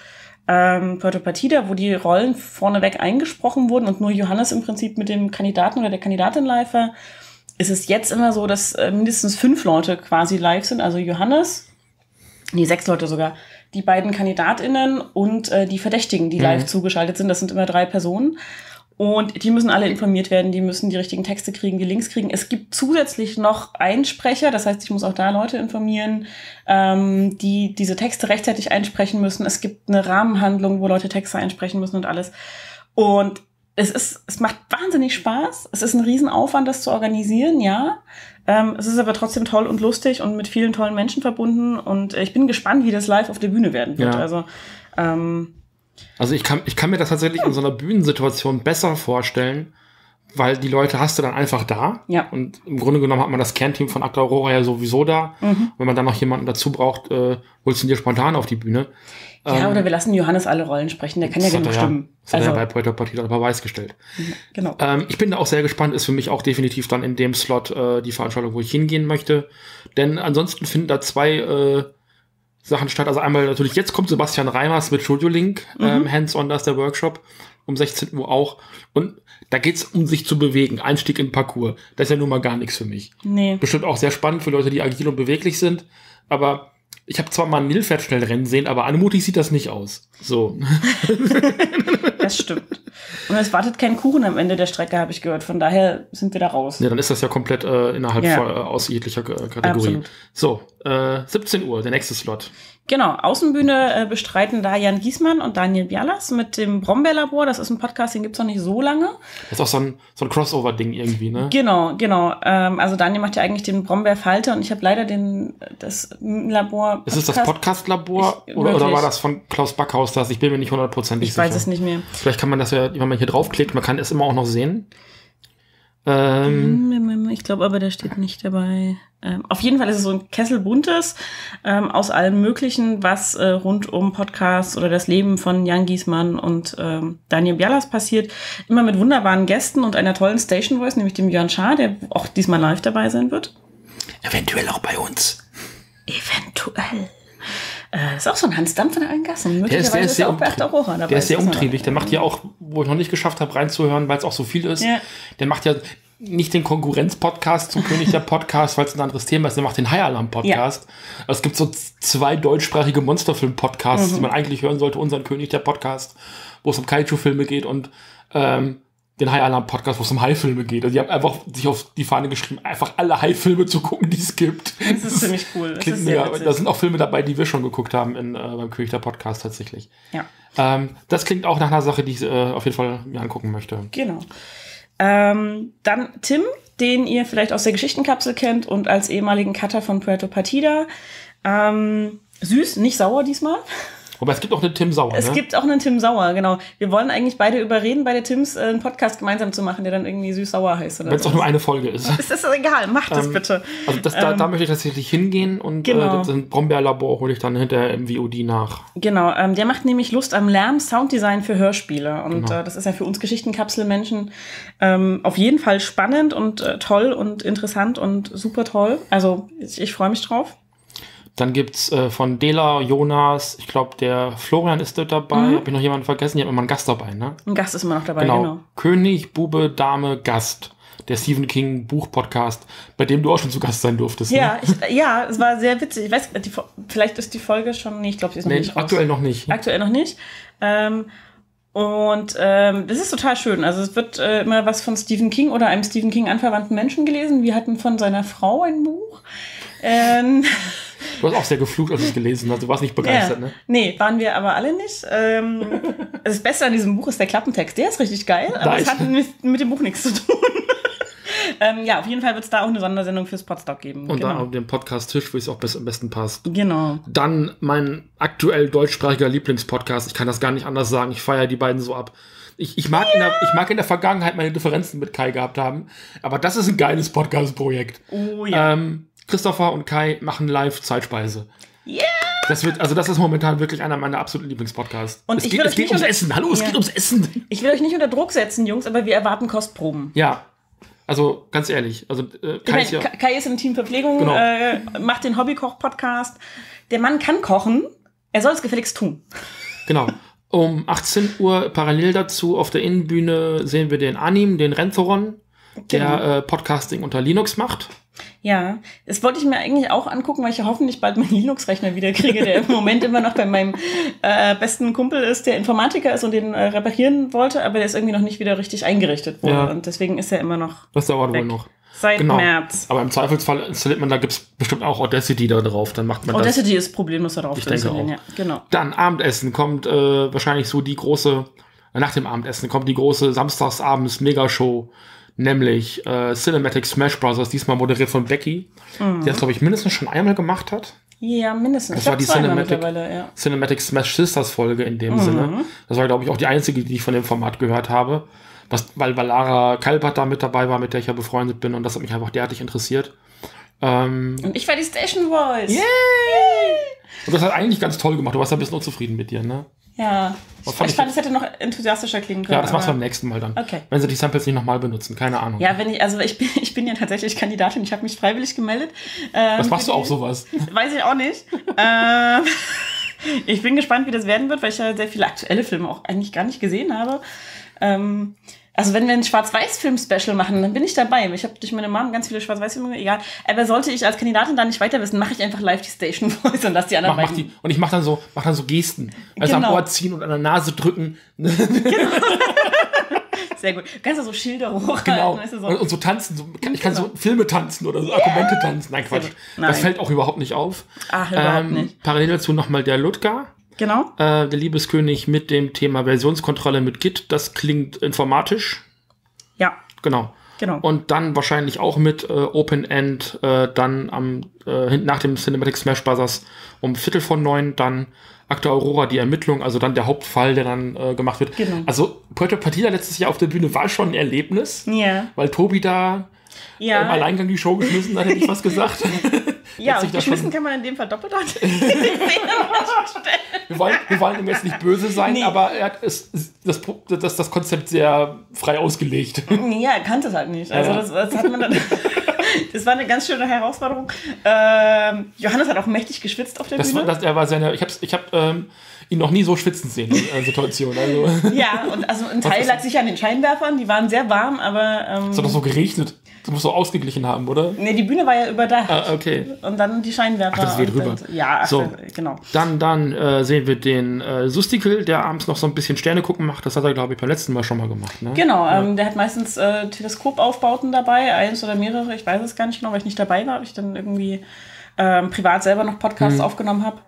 S3: ähm, Puerto Partida, wo die Rollen vorneweg eingesprochen wurden und nur Johannes im Prinzip mit dem Kandidaten oder der Kandidatin live war, ist es jetzt immer so, dass äh, mindestens fünf Leute quasi live sind. Also Johannes, nee, sechs Leute sogar, die beiden KandidatInnen und äh, die Verdächtigen, die mhm. live zugeschaltet sind. Das sind immer drei Personen. Und die müssen alle informiert werden, die müssen die richtigen Texte kriegen, die Links kriegen. Es gibt zusätzlich noch Einsprecher, das heißt, ich muss auch da Leute informieren, ähm, die diese Texte rechtzeitig einsprechen müssen. Es gibt eine Rahmenhandlung, wo Leute Texte einsprechen müssen und alles. Und es ist, es macht wahnsinnig Spaß. Es ist ein Riesenaufwand, das zu organisieren, ja. Ähm, es ist aber trotzdem toll und lustig und mit vielen tollen Menschen verbunden. Und ich bin gespannt, wie das live auf der Bühne werden wird.
S2: Ja.
S3: Also, ähm,
S2: Also ich kann, ich kann mir das tatsächlich ja. in so einer Bühnensituation besser vorstellen, weil die Leute hast du dann einfach da.
S3: Ja.
S2: Und im Grunde genommen hat man das Kernteam von Acta Aurora ja sowieso da. Mhm. Wenn man dann noch jemanden dazu braucht, äh, holst du ihn dir spontan auf die Bühne.
S3: Ja, ähm, oder wir lassen Johannes alle Rollen sprechen, der kann ja genug stimmen.
S2: Das hat er ja bei Puerto Partida unter Beweis gestellt.
S3: Genau.
S2: Ähm, ich bin da auch sehr gespannt, ist für mich auch definitiv dann in dem Slot äh, die Veranstaltung, wo ich hingehen möchte. Denn ansonsten finden da zwei äh, Sachen statt. Also einmal natürlich, jetzt kommt Sebastian Reimers mit Studio Link, mhm. ähm, Hands-on, da ist der Workshop, um sechzehn Uhr auch. Und da geht's um sich zu bewegen, Einstieg in Parcours. Das ist ja nun mal gar nichts für mich.
S3: Nee.
S2: Bestimmt auch sehr spannend für Leute, die agil und beweglich sind, aber ich habe zwar mal ein Nilpferd-Schnellrennen sehen, aber anmutig sieht das nicht aus. So.
S3: Das stimmt. Und es wartet kein Kuchen am Ende der Strecke, habe ich gehört. Von daher sind wir da raus.
S2: Ja, dann ist das ja komplett äh, innerhalb
S3: ja.
S2: von, äh, aus jeglicher äh, Kategorie.
S3: Absolut.
S2: So, äh, siebzehn Uhr, der nächste Slot.
S3: Genau, Außenbühne äh, bestreiten da Jan Giesmann und Daniel Bialas mit dem Brombeerlabor. Das ist ein Podcast, den gibt's noch nicht so lange.
S2: Das ist auch so ein, so ein Crossover-Ding irgendwie, ne?
S3: Genau, genau. Ähm, also Daniel macht ja eigentlich den Brombeerfalter und ich habe leider den das Labor.
S2: Ist es das Podcast-Labor oder, oder war das von Klaus Backhaus das? Ich bin mir nicht hundertprozentig sicher.
S3: Ich weiß es nicht mehr.
S2: Vielleicht kann man das ja, wenn man hier draufklickt, man kann es immer auch noch sehen. Ähm,
S3: ich glaube aber, der steht nicht dabei. Ähm, auf jeden Fall ist es so ein Kessel Buntes ähm, aus allem Möglichen, was äh, rund um Podcasts oder das Leben von Jan Giesmann und ähm, Daniel Bialas passiert. Immer mit wunderbaren Gästen und einer tollen Station Voice, nämlich dem Jörn Schaar, der auch diesmal live dabei sein wird.
S2: Eventuell auch bei uns.
S3: Eventuell. Äh, ist auch so ein Hans Dampf in allen Gassen.
S2: Der ist, der ist sehr,
S3: auch Bert Aurora dabei.
S2: Der ist sehr umtriebig. Der macht ja auch, wo ich noch nicht geschafft habe, reinzuhören, weil es auch so viel ist. Ja. Der macht ja nicht den Konkurrenz-Podcast zum König der Podcast, weil es ein anderes Thema ist. Der macht den High Alarm-Podcast. Ja. Also es gibt so zwei deutschsprachige Monsterfilm-Podcasts, mhm. die man eigentlich hören sollte. Unseren König der Podcast, wo es um Kaiju-Filme geht und ähm, den High Alarm Podcast, wo es um Hai-Filme geht. Also die haben einfach sich auf die Fahne geschrieben, einfach alle Hai-Filme zu gucken, die es gibt.
S3: Das ist das ziemlich cool. Das ist
S2: mega, da sind auch Filme dabei, die wir schon geguckt haben in, äh, beim König der Podcast tatsächlich.
S3: Ja.
S2: Ähm, das klingt auch nach einer Sache, die ich äh, auf jeden Fall mir angucken möchte.
S3: Genau. Ähm, dann Tim, den ihr vielleicht aus der Geschichtenkapsel kennt und als ehemaligen Cutter von Puerto Partida. Ähm, süß, nicht sauer diesmal.
S2: Aber es gibt auch einen Tim Sauer,
S3: Es
S2: ne?
S3: gibt auch einen Tim Sauer, genau. Wir wollen eigentlich beide überreden, beide Tims äh, einen Podcast gemeinsam zu machen, der dann irgendwie süß-sauer heißt.
S2: Wenn es auch nur eine Folge ist.
S3: Es ist egal, macht das
S2: ähm,
S3: bitte.
S2: Also das, da,
S3: ähm,
S2: da möchte ich tatsächlich hingehen und
S3: genau.
S2: äh, das Brombeerlabor hole ich dann hinterher im V O D nach.
S3: Genau, ähm, der macht nämlich Lust am Lärm, Sounddesign für Hörspiele. Und
S2: genau.
S3: äh, das ist ja für uns Geschichtenkapselmenschen ähm, auf jeden Fall spannend und äh, toll und interessant und super toll. Also ich, ich freue mich drauf.
S2: Dann gibt's äh, von Dela, Jonas, ich glaube, der Florian ist dort dabei. Mhm. Habe ich noch jemanden vergessen? Ich habe immer einen Gast dabei, ne?
S3: Ein Gast ist immer noch dabei,
S2: genau.
S3: genau.
S2: König, Bube, Dame, Gast. Der Stephen King Buch-Podcast, bei dem du auch schon zu Gast sein durftest.
S3: Ja,
S2: ne?
S3: ich, ja, es war sehr witzig. Ich weiß, die, vielleicht ist die Folge schon, nee, ich glaube, sie ist noch
S2: nee,
S3: nicht raus.
S2: Aktuell noch nicht.
S3: Aktuell noch nicht. Ähm, und ähm, das ist total schön. Also es wird äh, immer was von Stephen King oder einem Stephen King anverwandten Menschen gelesen. Wir hatten von seiner Frau ein Buch. Ähm,
S2: Du hast auch sehr geflucht, als du es gelesen hast. Du warst nicht begeistert,
S3: ja.
S2: ne?
S3: Nee, waren wir aber alle nicht. Ähm, das Beste an diesem Buch ist der Klappentext. Der ist richtig geil, aber es hat mit, mit dem Buch nichts zu tun. ähm, ja, auf jeden Fall wird es da auch eine Sondersendung fürs Podstock geben.
S2: Und
S3: genau.
S2: da auf dem Podcast-Tisch, wo es auch am besten passt.
S3: Genau.
S2: Dann mein aktuell deutschsprachiger Lieblingspodcast. Ich kann das gar nicht anders sagen. Ich feiere die beiden so ab. Ich, ich, mag ja. in der, ich mag in der Vergangenheit meine Differenzen mit Kai gehabt haben, aber das ist ein geiles Podcast-Projekt.
S3: Oh ja.
S2: Ähm, Christopher und Kai machen live Zeitspeise.
S3: Yeah!
S2: Das wird, also das ist momentan wirklich einer meiner absoluten Lieblingspodcasts.
S3: Und
S2: es
S3: ich
S2: geht,
S3: will
S2: es geht ums Essen. Hallo,
S3: ja.
S2: es geht ums Essen.
S3: Ich will euch nicht unter Druck setzen, Jungs, aber wir erwarten Kostproben.
S2: Ja, also ganz ehrlich. Also, äh, Kai,
S3: ich mein,
S2: ist ja
S3: Kai ist im Team Verpflegung,
S2: genau.
S3: äh, macht den Hobbykoch-Podcast. Der Mann kann kochen, er soll es gefälligst tun.
S2: Genau. Um achtzehn Uhr parallel dazu auf der Innenbühne sehen wir den Anim, den Renthoron, der genau. äh, Podcasting unter Linux macht.
S3: Ja, das wollte ich mir eigentlich auch angucken, weil ich ja hoffentlich bald meinen Linux-Rechner wieder kriege, der im Moment immer noch bei meinem äh, besten Kumpel ist, der Informatiker ist und den äh, reparieren wollte, aber der ist irgendwie noch nicht wieder richtig eingerichtet worden. Ja. Und deswegen ist er immer noch
S2: Das dauert
S3: weg.
S2: wohl noch.
S3: Seit
S2: genau.
S3: März.
S2: Aber im Zweifelsfall installiert man, da gibt es bestimmt auch Audacity da drauf. Dann macht man
S3: Audacity
S2: das.
S3: ist problemlos da drauf
S2: ich
S3: zu
S2: denke
S3: installieren.
S2: auch.
S3: Ja, genau.
S2: Dann Abendessen kommt äh, wahrscheinlich so die große, äh, nach dem Abendessen kommt die große Samstagsabends Megashow, nämlich äh, Cinematic Smash Bros., diesmal moderiert von Becky, mhm. die das, glaube ich, mindestens schon einmal gemacht hat.
S3: Ja, mindestens.
S2: Das war die Cinematic,
S3: ja.
S2: Cinematic Smash Sisters Folge in dem
S3: mhm.
S2: Sinne. Das war, glaube ich, auch die einzige, die ich von dem Format gehört habe. Was, weil Lara Kalbert da mit dabei war, mit der ich ja befreundet bin, und das hat mich einfach derartig interessiert. Ähm,
S3: und ich war die Station Voice.
S2: Yay! Und das hat eigentlich ganz toll gemacht. Du warst ja ein bisschen unzufrieden mit dir, ne?
S3: Ja. Ich fand, ich fand, es hätte noch enthusiastischer klingen können.
S2: Ja, das machst du beim nächsten Mal dann.
S3: Okay.
S2: Wenn sie die Samples nicht nochmal benutzen, keine Ahnung.
S3: Ja, wenn ich, also ich bin, ich bin ja tatsächlich Kandidatin, ich habe mich freiwillig gemeldet.
S2: Ähm, Was machst du auch sowas?
S3: Weiß ich auch nicht. ähm, ich bin gespannt, wie das werden wird, weil ich ja sehr viele aktuelle Filme auch eigentlich gar nicht gesehen habe. Ähm, Also wenn wir ein Schwarz-Weiß-Film-Special machen, dann bin ich dabei. Ich habe durch meine Mom ganz viele Schwarz-Weiß-Filme, egal. Aber sollte ich als Kandidatin da nicht weiter wissen, mache ich einfach live die Station Voice und lass die anderen
S2: mach, mach die, Und ich mache dann so, mach dann so Gesten. Also genau. am Ohr ziehen und an der Nase drücken. Genau.
S3: Sehr gut. Du kannst ja so Schilder hochhalten.
S2: Genau.
S3: Weißt du, so.
S2: Und, und so tanzen. So, ich kann genau. so Filme tanzen oder so yeah. Argumente tanzen. Nein, Quatsch. Nein. Das fällt auch überhaupt nicht auf.
S3: Ach, überhaupt
S2: ähm,
S3: nicht.
S2: Parallel dazu nochmal der Ludger.
S3: Genau.
S2: Äh, der Liebeskönig mit dem Thema Versionskontrolle mit Git. Das klingt informatisch.
S3: Ja.
S2: Genau.
S3: Genau.
S2: Und dann wahrscheinlich auch mit äh, Open End, äh, dann am äh, nach dem Cinematic Smash Bros. Um Viertel von neun, dann Akte Aurora, die Ermittlung, also dann der Hauptfall, der dann äh, gemacht wird.
S3: Genau.
S2: Also Puerto Partida letztes Jahr auf der Bühne war schon ein Erlebnis,
S3: ja.
S2: weil Tobi da
S3: ja.
S2: im Alleingang die Show geschmissen hat, hätte ich was gesagt.
S3: Ja, und geschmissen kann man in dem Fall doppelt an.
S2: wir, wollen, wir wollen ihm jetzt nicht böse sein, nee. aber er hat es, das, das, das Konzept sehr frei ausgelegt.
S3: Ja, er kannte es halt nicht. Also ja. das, das hat man dann... Das war eine ganz schöne Herausforderung. Ähm, Johannes hat auch mächtig geschwitzt auf der
S2: das
S3: Bühne.
S2: War, das, er war seine, ich habe ich hab, ähm, ihn noch nie so schwitzen sehen in der Situation. Also.
S3: Ja, und also ein Teil lag sicher an den Scheinwerfern. Die waren sehr warm, aber... Ähm,
S2: es hat doch so geregnet. Das muss so ausgeglichen haben, oder?
S3: Nee, die Bühne war ja überdacht.
S2: Ah, okay.
S3: Und dann die Scheinwerfer.
S2: Ach, das weht rüber.
S3: Dann, ja, ach,
S2: so.
S3: genau.
S2: Dann, dann äh, sehen wir den äh, Sustikel, der abends noch so ein bisschen Sterne gucken macht. Das hat er, glaube ich, beim letzten Mal schon mal gemacht. Ne?
S3: Genau,
S2: ja.
S3: ähm, der hat meistens äh, Teleskopaufbauten dabei, eins oder mehrere. Ich weiß es gar nicht genau, weil ich nicht dabei war, weil ich dann irgendwie ähm, privat selber noch Podcasts mhm. aufgenommen habe.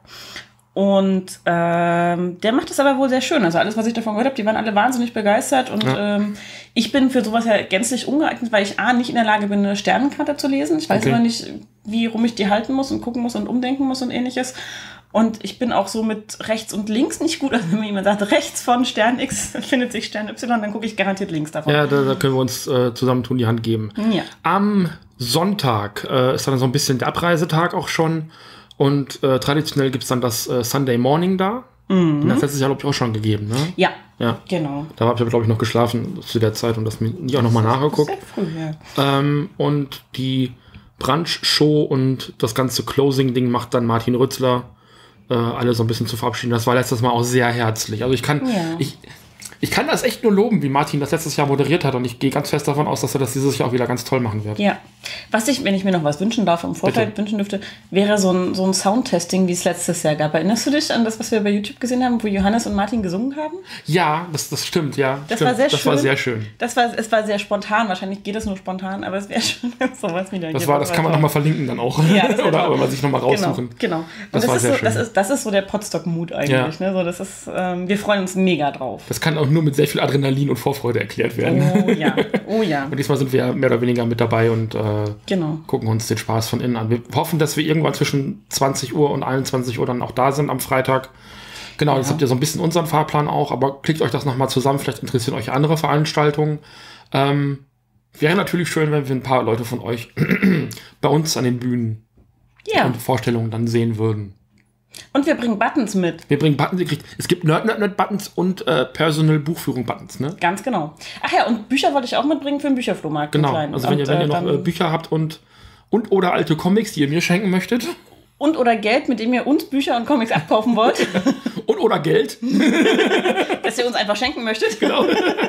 S3: Und ähm, der macht das aber wohl sehr schön. Also alles, was ich davon gehört habe, die waren alle wahnsinnig begeistert. Und ja. ähm, ich bin für sowas ja gänzlich ungeeignet, weil ich A, nicht in der Lage bin, eine Sternenkarte zu lesen. Ich weiß okay. aber nicht, wie rum ich die halten muss und gucken muss und umdenken muss und ähnliches. Und ich bin auch so mit rechts und links nicht gut. Also wenn mir jemand sagt, rechts von Stern X findet sich Stern Y, dann gucke ich garantiert links davon.
S2: Ja, da, da können wir uns äh, zusammentun, die Hand geben.
S3: Ja.
S2: Am Sonntag äh, ist dann so ein bisschen der Abreisetag auch schon. Und äh, traditionell gibt es dann das äh, Sunday Morning da. Mhm. Das hat es ja, glaube ich, auch schon gegeben, ne?
S3: Ja,
S2: ja.
S3: genau.
S2: Da habe ich, glaube ich, noch geschlafen zu der Zeit und das mir nicht auch nochmal nachgeguckt.
S3: Sehr früh, ja.
S2: Ähm, und die Brunch-Show und das ganze Closing-Ding macht dann Martin Rützler. Äh, alle so ein bisschen zu verabschieden. Das war letztes Mal auch sehr herzlich. Also ich kann...
S3: Ja.
S2: Ich, Ich kann das echt nur loben, wie Martin das letztes Jahr moderiert hat, und ich gehe ganz fest davon aus, dass er das dieses Jahr auch wieder ganz toll machen wird.
S3: Ja. Was ich, wenn ich mir noch was wünschen darf, im Vorteil Bitte. wünschen dürfte, wäre so ein, so ein Soundtesting, wie es letztes Jahr gab. Erinnerst du dich an das, was wir bei YouTube gesehen haben, wo Johannes und Martin gesungen haben?
S2: Ja, das, das stimmt, ja.
S3: Das
S2: stimmt.
S3: war sehr
S2: das
S3: schön.
S2: War sehr schön.
S3: Das war, es war sehr spontan. Wahrscheinlich geht es nur spontan, aber es wäre schön, wenn es sowas wieder
S2: das war, Das kann man nochmal verlinken dann auch.
S3: Ja,
S2: Oder aber man sich nochmal raussuchen.
S3: Genau. genau.
S2: Das,
S3: das,
S2: war
S3: ist
S2: sehr
S3: so,
S2: schön.
S3: Das ist, das ist so der Podstock-Mut eigentlich.
S2: Ja.
S3: Ne? So, das ist, ähm, wir freuen uns mega drauf.
S2: Das kann auch nur mit sehr viel Adrenalin und Vorfreude erklärt werden.
S3: Oh ja, oh ja.
S2: Und diesmal sind wir mehr oder weniger mit dabei und äh,
S3: genau.
S2: gucken uns den Spaß von innen an. Wir hoffen, dass wir irgendwann zwischen zwanzig Uhr und einundzwanzig Uhr dann auch da sind am Freitag. Genau, ja. Jetzt habt ihr so ein bisschen unseren Fahrplan auch, aber klickt euch das nochmal zusammen, vielleicht interessieren euch andere Veranstaltungen. Ähm, wäre natürlich schön, wenn wir ein paar Leute von euch bei uns an den Bühnen
S3: ja.
S2: und Vorstellungen dann sehen würden.
S3: Und wir bringen Buttons mit.
S2: Wir bringen Buttons, ihr kriegt, es gibt Nerd-Nerd-Nerd-Buttons und äh, Personal-Buchführung-Buttons, ne?
S3: Ganz genau. Ach ja, und Bücher wollte ich auch mitbringen für den Bücherflohmarkt.
S2: Genau, also wenn, und, ihr, wenn ihr noch äh, Bücher habt und, und oder alte Comics, die ihr mir schenken möchtet.
S3: und oder Geld, mit dem ihr uns Bücher und Comics abkaufen wollt.
S2: Und oder Geld.
S3: Dass ihr uns einfach schenken möchtet.
S2: Genau.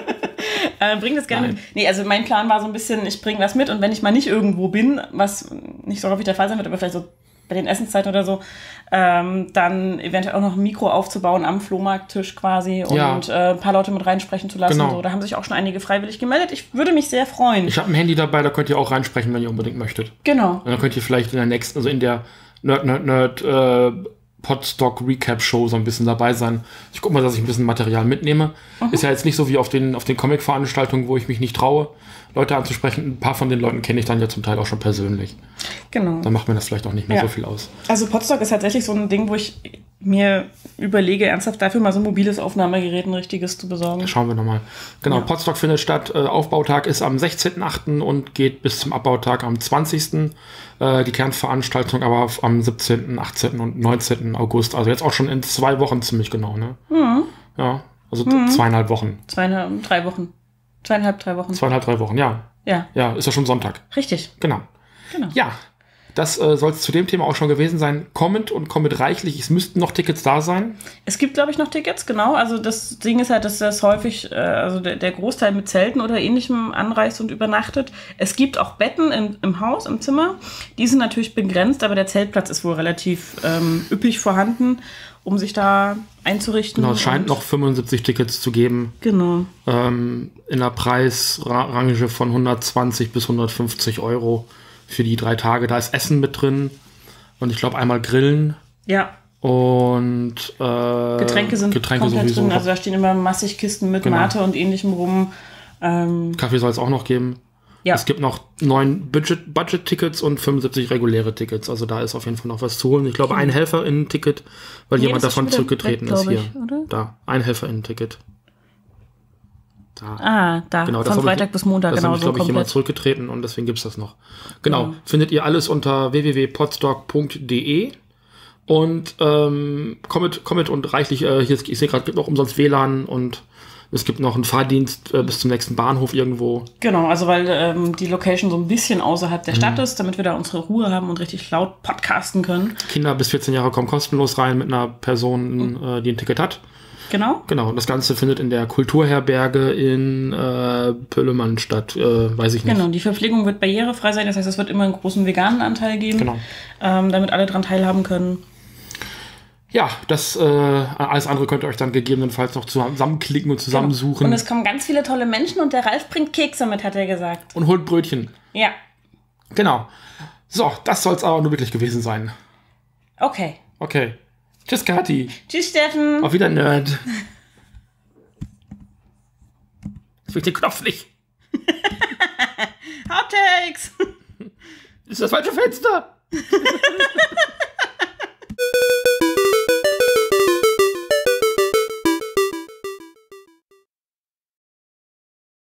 S3: äh, bringt das gerne mit. Nee, also mein Plan war so ein bisschen, ich bringe was mit und wenn ich mal nicht irgendwo bin, was nicht so häufig der Fall sein wird, aber vielleicht so bei den Essenszeiten oder so, ähm, dann eventuell auch noch ein Mikro aufzubauen am Flohmarkttisch quasi und
S2: Ja.
S3: äh, ein paar Leute mit reinsprechen zu lassen.
S2: Genau.
S3: So. Da haben sich auch schon einige freiwillig gemeldet. Ich würde mich sehr freuen.
S2: Ich habe ein Handy dabei, da könnt ihr auch reinsprechen, wenn ihr unbedingt möchtet.
S3: Genau.
S2: Und dann könnt ihr vielleicht in der nächsten, also in der Nerd, Nerd, Nerd äh, Podstock Recap Show so ein bisschen dabei sein. Ich gucke mal, dass ich ein bisschen Material mitnehme. Mhm. Ist ja jetzt nicht so wie auf den, auf den Comic-Veranstaltungen, wo ich mich nicht traue, Leute anzusprechen. Ein paar von den Leuten kenne ich dann ja zum Teil auch schon persönlich.
S3: Genau.
S2: Dann macht mir das vielleicht auch nicht mehr
S3: Ja.
S2: so viel aus.
S3: Also Podstock ist tatsächlich so ein Ding, wo ich mir überlege, ernsthaft dafür mal so ein mobiles Aufnahmegerät, ein richtiges zu besorgen.
S2: Schauen wir nochmal. Genau,
S3: Ja.
S2: Podstock findet statt. Äh, Aufbautag ist am sechzehnten achten und geht bis zum Abbautag am zwanzigsten Äh, die Kernveranstaltung aber auf, am siebzehnten, achtzehnten und neunzehnten August. Also jetzt auch schon in zwei Wochen ziemlich genau, ne?
S3: Mhm.
S2: Ja, also mhm. zweieinhalb Wochen.
S3: Zweieinhalb, drei Wochen. Zweieinhalb, drei Wochen.
S2: Zweieinhalb, drei Wochen, ja.
S3: Ja.
S2: Ja, ist ja schon Sonntag.
S3: Richtig.
S2: Genau.
S3: Genau.
S2: Ja, das äh, soll es zu dem Thema auch schon gewesen sein. Kommt und kommt reichlich. Es müssten noch Tickets da sein.
S3: Es gibt, glaube ich, noch Tickets, genau. Also das Ding ist halt, dass das häufig, äh, also der, der Großteil mit Zelten oder Ähnlichem anreist und übernachtet. Es gibt auch Betten im, im Haus, im Zimmer. Die sind natürlich begrenzt, aber der Zeltplatz ist wohl relativ ähm, üppig vorhanden, um sich da einzurichten.
S2: Genau, es scheint noch fünfundsiebzig Tickets zu geben.
S3: Genau.
S2: Ähm, in der Preisrange von hundertzwanzig bis hundertfünfzig Euro für die drei Tage. Da ist Essen mit drin und ich glaube einmal Grillen.
S3: Ja.
S2: Und äh,
S3: Getränke sind
S2: Getränke
S3: komplett
S2: sowieso.
S3: drin. Also da stehen immer massig Kisten mit
S2: Genau.
S3: Mate und Ähnlichem rum. Ähm,
S2: Kaffee soll es auch noch geben.
S3: ja.
S2: Es gibt noch neun Budget- Budget-Tickets und fünfundsiebzig reguläre Tickets. Also da ist auf jeden Fall noch was zu holen. Ich glaube, ein Helferinnen-Ticket, weil
S3: Nee,
S2: jemand
S3: das ist
S2: davon
S3: schon wieder
S2: zurückgetreten
S3: weg,
S2: ist
S3: glaub
S2: hier.
S3: ich, oder?
S2: Da, ein Helferinnen-Ticket. Da.
S3: Ah, da,
S2: Genau, das
S3: von
S2: hab
S3: Freitag
S2: ich,
S3: bis Montag,
S2: das
S3: genau
S2: ist,
S3: so
S2: glaube ich, jemand
S3: komplett.
S2: zurückgetreten und deswegen gibt es das noch. Genau,
S3: Ja.
S2: findet ihr alles unter w w w punkt podstock punkt d e und ähm, kommt, kommt und reichlich, äh, hier, ich sehe gerade, gibt noch umsonst W L A N und es gibt noch einen Fahrdienst äh, bis zum nächsten Bahnhof irgendwo.
S3: Genau, also weil ähm, die Location so ein bisschen außerhalb der
S2: Mhm.
S3: Stadt ist, damit wir da unsere Ruhe haben und richtig laut podcasten können.
S2: Kinder bis vierzehn Jahre kommen kostenlos rein mit einer Person, äh, die ein Ticket hat.
S3: Genau.
S2: Genau, und das Ganze findet in der Kulturherberge in äh, Pöllemann statt, äh, weiß ich nicht.
S3: Genau, die Verpflegung wird barrierefrei sein, das heißt, es wird immer einen großen veganen Anteil geben,
S2: Genau.
S3: ähm, damit alle dran teilhaben können.
S2: Ja, das äh, alles andere könnt ihr euch dann gegebenenfalls noch zusammenklicken und zusammensuchen.
S3: Und es kommen ganz viele tolle Menschen und der Ralf bringt Kekse mit, hat er gesagt.
S2: Und holt Brötchen.
S3: Ja,
S2: Genau. So, das soll es aber nur wirklich gewesen sein.
S3: okay.
S2: Okay. Tschüss, Kathi.
S3: Tschüss, Steffen.
S2: Auf wieder Nerd. Jetzt will ich den Knopf nicht.
S3: Hot Takes.
S2: Das ist das falsche Fenster.